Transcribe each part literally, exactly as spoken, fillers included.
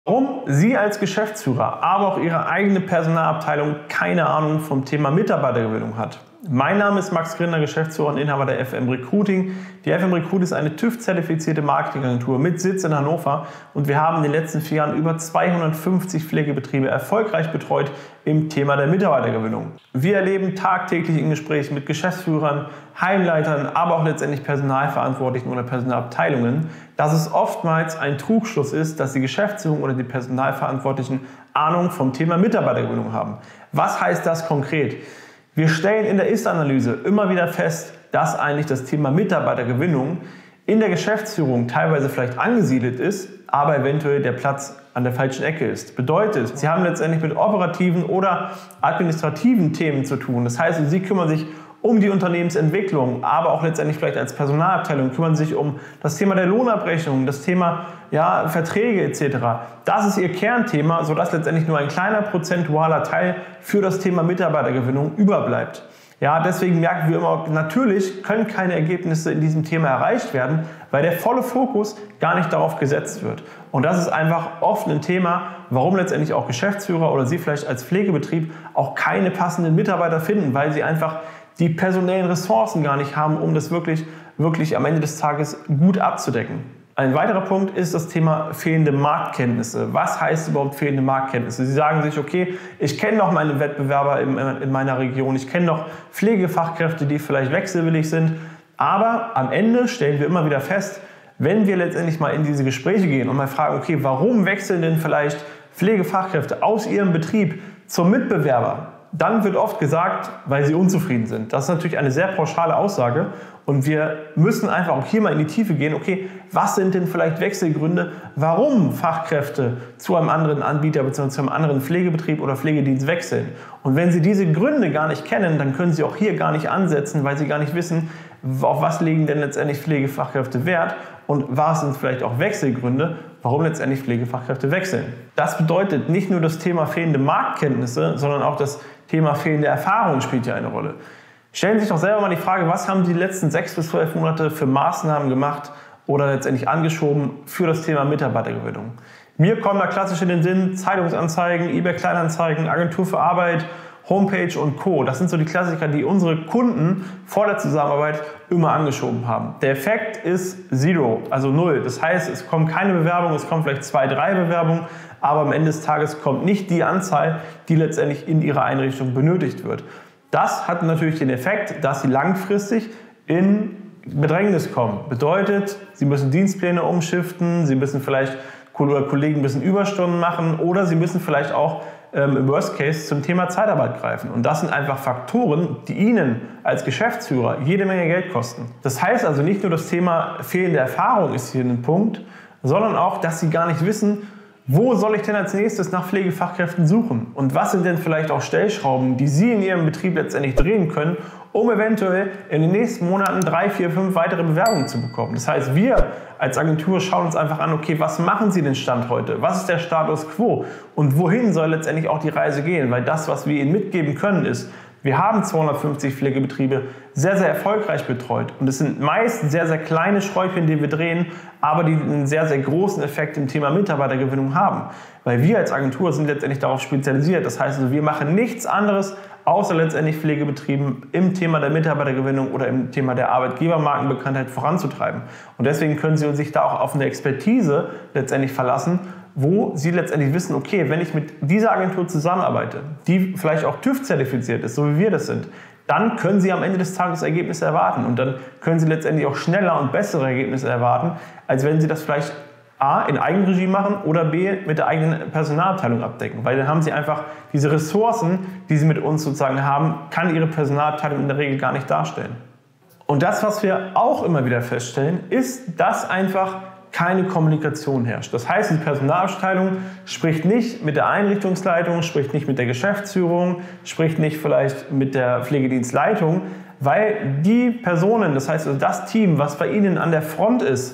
Warum Sie als Geschäftsführer, aber auch Ihre eigene Personalabteilung keine Ahnung vom Thema Mitarbeitergewinnung hat. Mein Name ist Max Grinder, Geschäftsführer und Inhaber der F M Recruiting. Die F M Recruiting ist eine TÜV-zertifizierte Marketingagentur mit Sitz in Hannover und wir haben in den letzten vier Jahren über zweihundertfünfzig Pflegebetriebe erfolgreich betreut im Thema der Mitarbeitergewinnung. Wir erleben tagtäglich in Gesprächen mit Geschäftsführern, Heimleitern, aber auch letztendlich Personalverantwortlichen oder Personalabteilungen, dass es oftmals ein Trugschluss ist, dass die Geschäftsführung oder die Personalverantwortlichen Ahnung vom Thema Mitarbeitergewinnung haben. Was heißt das konkret? Wir stellen in der Ist-Analyse immer wieder fest, dass eigentlich das Thema Mitarbeitergewinnung in der Geschäftsführung teilweise vielleicht angesiedelt ist, aber eventuell der Platz an der falschen Ecke ist. Bedeutet, Sie haben letztendlich mit operativen oder administrativen Themen zu tun. Das heißt, Sie kümmern sich um die Unternehmensentwicklung, aber auch letztendlich vielleicht als Personalabteilung kümmern sich um das Thema der Lohnabrechnung, das Thema ja, Verträge et cetera. Das ist Ihr Kernthema, sodass letztendlich nur ein kleiner prozentualer Teil für das Thema Mitarbeitergewinnung überbleibt. Ja, deswegen merken wir immer, natürlich können keine Ergebnisse in diesem Thema erreicht werden, weil der volle Fokus gar nicht darauf gesetzt wird. Und das ist einfach oft ein Thema, warum letztendlich auch Geschäftsführer oder Sie vielleicht als Pflegebetrieb auch keine passenden Mitarbeiter finden, weil sie einfach die personellen Ressourcen gar nicht haben, um das wirklich, wirklich am Ende des Tages gut abzudecken. Ein weiterer Punkt ist das Thema fehlende Marktkenntnisse. Was heißt überhaupt fehlende Marktkenntnisse? Sie sagen sich, okay, ich kenne noch meine Wettbewerber in, in meiner Region, ich kenne noch Pflegefachkräfte, die vielleicht wechselwillig sind, aber am Ende stellen wir immer wieder fest, wenn wir letztendlich mal in diese Gespräche gehen und mal fragen, okay, warum wechseln denn vielleicht Pflegefachkräfte aus ihrem Betrieb zum Mitbewerber? Dann wird oft gesagt, weil sie unzufrieden sind. Das ist natürlich eine sehr pauschale Aussage und wir müssen einfach auch hier mal in die Tiefe gehen, okay, was sind denn vielleicht Wechselgründe, warum Fachkräfte zu einem anderen Anbieter bzw. zu einem anderen Pflegebetrieb oder Pflegedienst wechseln. Und wenn Sie diese Gründe gar nicht kennen, dann können Sie auch hier gar nicht ansetzen, weil Sie gar nicht wissen, auf was legen denn letztendlich Pflegefachkräfte Wert und was sind vielleicht auch Wechselgründe, warum letztendlich Pflegefachkräfte wechseln. Das bedeutet, nicht nur das Thema fehlende Marktkenntnisse, sondern auch das Thema fehlende Erfahrung spielt hier eine Rolle. Stellen Sie sich doch selber mal die Frage, was haben Sie die letzten sechs bis zwölf Monate für Maßnahmen gemacht oder letztendlich angeschoben für das Thema Mitarbeitergewinnung? Mir kommen da klassisch in den Sinn Zeitungsanzeigen, eBay Kleinanzeigen, Agentur für Arbeit, Homepage und Co. Das sind so die Klassiker, die unsere Kunden vor der Zusammenarbeit immer angeschoben haben. Der Effekt ist Zero, also null. Das heißt, es kommen keine Bewerbungen, es kommen vielleicht zwei, drei Bewerbungen, aber am Ende des Tages kommt nicht die Anzahl, die letztendlich in Ihrer Einrichtung benötigt wird. Das hat natürlich den Effekt, dass Sie langfristig in Bedrängnis kommen. Bedeutet, Sie müssen Dienstpläne umschiften, Sie müssen vielleicht Kollegen ein bisschen Überstunden machen oder Sie müssen vielleicht auch ähm, im Worst Case zum Thema Zeitarbeit greifen. Und das sind einfach Faktoren, die Ihnen als Geschäftsführer jede Menge Geld kosten. Das heißt also nicht nur das Thema fehlende Erfahrung ist hier ein Punkt, sondern auch, dass Sie gar nicht wissen, wo soll ich denn als nächstes nach Pflegefachkräften suchen? Und was sind denn vielleicht auch Stellschrauben, die Sie in Ihrem Betrieb letztendlich drehen können, um eventuell in den nächsten Monaten drei, vier, fünf weitere Bewerbungen zu bekommen? Das heißt, wir als Agentur schauen uns einfach an, okay, was machen Sie denn Stand heute? Was ist der Status quo? Und wohin soll letztendlich auch die Reise gehen? Weil das, was wir Ihnen mitgeben können, ist, wir haben zweihundertfünfzig Pflegebetriebe sehr, sehr erfolgreich betreut. Und es sind meist sehr, sehr kleine Schräubchen, die wir drehen, aber die einen sehr, sehr großen Effekt im Thema Mitarbeitergewinnung haben. Weil wir als Agentur sind letztendlich darauf spezialisiert. Das heißt, also, wir machen nichts anderes, außer letztendlich Pflegebetrieben im Thema der Mitarbeitergewinnung oder im Thema der Arbeitgebermarkenbekanntheit voranzutreiben. Und deswegen können Sie sich da auch auf eine Expertise letztendlich verlassen, wo Sie letztendlich wissen, okay, wenn ich mit dieser Agentur zusammenarbeite, die vielleicht auch TÜV-zertifiziert ist, so wie wir das sind, dann können Sie am Ende des Tages Ergebnisse erwarten und dann können Sie letztendlich auch schneller und bessere Ergebnisse erwarten, als wenn Sie das vielleicht A, in Eigenregie machen oder B, mit der eigenen Personalabteilung abdecken. Weil dann haben Sie einfach diese Ressourcen, die Sie mit uns sozusagen haben, kann Ihre Personalabteilung in der Regel gar nicht darstellen. Und das, was wir auch immer wieder feststellen, ist, dass einfach keine Kommunikation herrscht. Das heißt, die Personalabteilung spricht nicht mit der Einrichtungsleitung, spricht nicht mit der Geschäftsführung, spricht nicht vielleicht mit der Pflegedienstleitung, weil die Personen, das heißt also das Team, was bei Ihnen an der Front ist,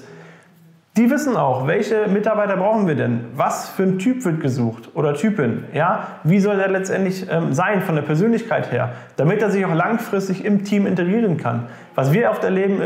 die wissen auch, welche Mitarbeiter brauchen wir denn? Was für ein Typ wird gesucht oder Typin? Ja? Wie soll der letztendlich ähm, sein von der Persönlichkeit her, damit er sich auch langfristig im Team integrieren kann? Was wir oft erleben ist,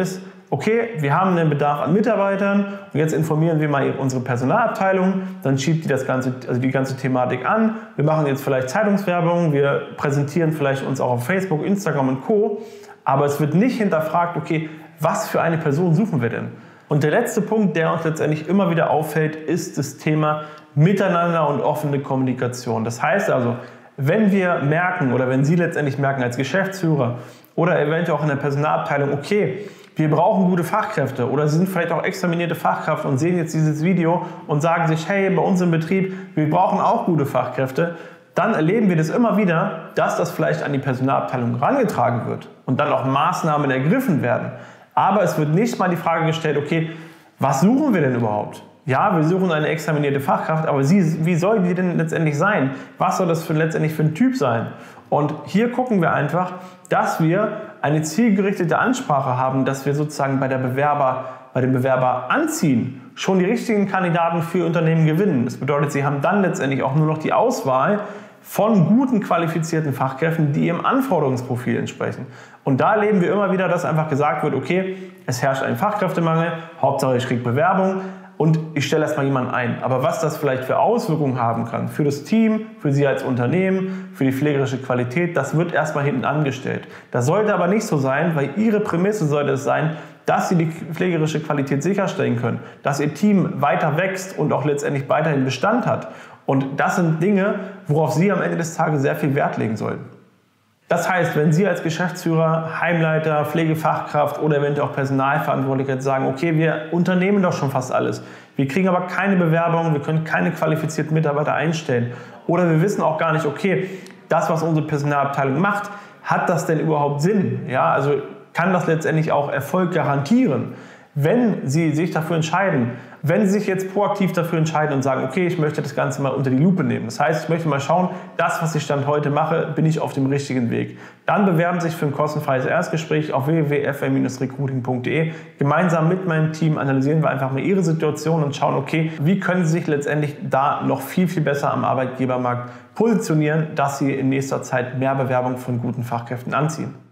okay, wir haben einen Bedarf an Mitarbeitern und jetzt informieren wir mal unsere Personalabteilung, dann schiebt die das ganze, also die ganze Thematik an. Wir machen jetzt vielleicht Zeitungswerbung, wir präsentieren vielleicht uns auch auf Facebook, Instagram und Co. Aber es wird nicht hinterfragt, okay, was für eine Person suchen wir denn? Und der letzte Punkt, der uns letztendlich immer wieder auffällt, ist das Thema Miteinander und offene Kommunikation. Das heißt also, wenn wir merken oder wenn Sie letztendlich merken als Geschäftsführer oder eventuell auch in der Personalabteilung, okay, wir brauchen gute Fachkräfte oder Sie sind vielleicht auch examinierte Fachkraft und sehen jetzt dieses Video und sagen sich, hey, bei uns im Betrieb, wir brauchen auch gute Fachkräfte, dann erleben wir das immer wieder, dass das vielleicht an die Personalabteilung herangetragen wird und dann auch Maßnahmen ergriffen werden. Aber es wird nicht mal die Frage gestellt, okay, was suchen wir denn überhaupt? Ja, wir suchen eine examinierte Fachkraft, aber sie, wie soll die denn letztendlich sein? Was soll das für, letztendlich für ein Typ sein? Und hier gucken wir einfach, dass wir eine zielgerichtete Ansprache haben, dass wir sozusagen bei der Bewerber, bei dem Bewerber anziehen, schon die richtigen Kandidaten für Unternehmen gewinnen. Das bedeutet, sie haben dann letztendlich auch nur noch die Auswahl von guten, qualifizierten Fachkräften, die ihrem Anforderungsprofil entsprechen. Und da erleben wir immer wieder, dass einfach gesagt wird, okay, es herrscht ein Fachkräftemangel, Hauptsache ich kriege Bewerbung und ich stelle erstmal jemanden ein. Aber was das vielleicht für Auswirkungen haben kann, für das Team, für Sie als Unternehmen, für die pflegerische Qualität, das wird erstmal hinten angestellt. Das sollte aber nicht so sein, weil Ihre Prämisse sollte es sein, dass Sie die pflegerische Qualität sicherstellen können, dass Ihr Team weiter wächst und auch letztendlich weiterhin Bestand hat. Und das sind Dinge, worauf Sie am Ende des Tages sehr viel Wert legen sollten. Das heißt, wenn Sie als Geschäftsführer, Heimleiter, Pflegefachkraft oder eventuell auch Personalverantwortlicher sagen, okay, wir unternehmen doch schon fast alles, wir kriegen aber keine Bewerbung, wir können keine qualifizierten Mitarbeiter einstellen oder wir wissen auch gar nicht, okay, das, was unsere Personalabteilung macht, hat das denn überhaupt Sinn? Ja, also kann das letztendlich auch Erfolg garantieren? Wenn Sie sich dafür entscheiden, wenn Sie sich jetzt proaktiv dafür entscheiden und sagen, okay, ich möchte das Ganze mal unter die Lupe nehmen. Das heißt, ich möchte mal schauen, das, was ich Stand heute mache, bin ich auf dem richtigen Weg. Dann bewerben Sie sich für ein kostenfreies Erstgespräch auf w w w punkt f m Bindestrich recruiting punkt d e. Gemeinsam mit meinem Team analysieren wir einfach mal Ihre Situation und schauen, okay, wie können Sie sich letztendlich da noch viel, viel besser am Arbeitgebermarkt positionieren, dass Sie in nächster Zeit mehr Bewerbung von guten Fachkräften anziehen.